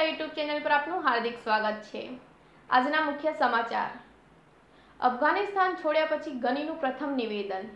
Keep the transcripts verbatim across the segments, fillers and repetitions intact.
YouTube channel પર આપનું હાર્દિક સ્વાગત છે। આજના મુખ્ય સમાચાર। અફઘાનિસ્તાન છોડ્યા પછી ગનીનું પ્રથમ નિવેદન।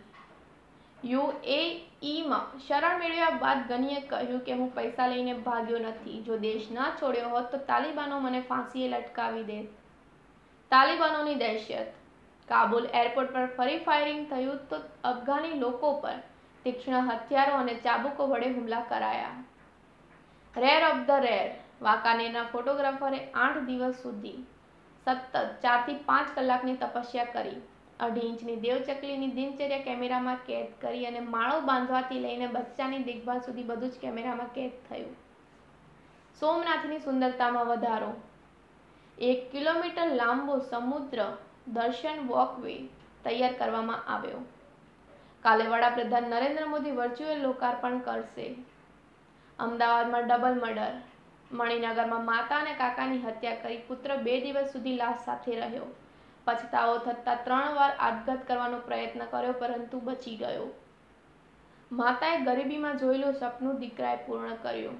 યુએઈમાં શરણ મેળવ્યા બાદ ગનીએ કહ્યું કે હું પૈસા લઈને ભાગ્યો નથી। જો દેશ ન છોડ્યો હોત તો તાલિબાનો મને ફાંસીએ લટકાવી દેત। તાલિબાનોની દહેશત। કાબુલ એરપોર્ટ પર ફરી ફાયરિંગ થયું તો અફઘાની લોકો પર તીક્ષ્ણ હથિયારો અને ચાબુકો વડે હુમલા કરાયા। Rare of the rare. વાંકાનેરના ફોટોગ્રાફરે આઠ દિવસ સુધી સતત ચારથી પાંચ કલાકની તપસ્યા કરી। અઢી ઇંચની દેવચકલીની દિનચર્યા કેમેરામાં કેદ કરી અને માળો બાંધવાથી લઈને બચ્ચાની દેખભાળ સુધી બધું જ કેમેરામાં કેદ થયું। સોમનાથની સુંદરતામાં વધારો। એક કિલોમીટર લાંબો સમુદ્ર દર્શન વોકવે તૈયાર કરવામાં આવ્યો। કાલે વડાપ્રધાન નરેન્દ્ર મોદી વર્ચ્યુઅલ લોકાર્પણ કરશે। અમદાવાદમાં ડબલ મર્ડર। મણિનગરમાં માતા અને કાકાની હત્યા કરી પુત્ર બે દિવસ સુધી લાશ સાથે રહ્યો। પછતાવો થતાં ત્રણ વાર આપઘાત કરવાનો પ્રયત્ન કર્યો પરંતુ બચી ગયો। માતાએ ગરીબીમાં જોયેલું સપનું દીકરાએ પૂર્ણ કર્યું।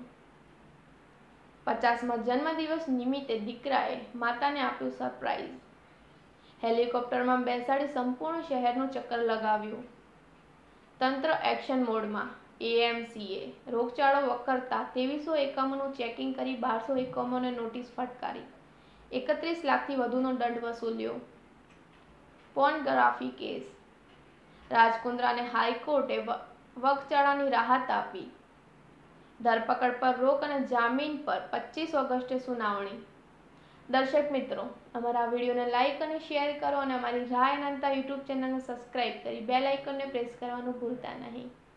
પચાસમા જન્મદિવસ નિમિત્તે દીકરાએ માતાને આપ્યું સરપ્રાઈઝ। હેલિકોપ્ટરમાં બેસાડી સંપૂર્ણ શહેરનું ચક્કર લગાવ્યું। તંત્ર એક્શન મોડમાં। એએમસીએ રોગચાળો વકરતા ત્રેવીસો એકમોનું ચેકિંગ કરી બારસો એકમોને નોટિસ ફટકારી। એકત્રીસ લાખથી વધુનો દંડ વસૂલ્યો। Pornography case. રાજકુંદ્રાને હાઈકોર્ટે વગચાળાની રાહત આપી। ધરપકડ પર રોક અને જામીન પર પચીસ ઓગસ્ટે સુનાવણી। દર્શક મિત્રો, અમારા વિડીયોને લાઇક અને શેર કરો અને અમારી રાહ અનંતા યુટ્યુબ ચેનલને સબસ્ક્રાઇબ કરી બેલ આઇકોનને પ્રેસ કરવાનું ભૂલતા નહીં।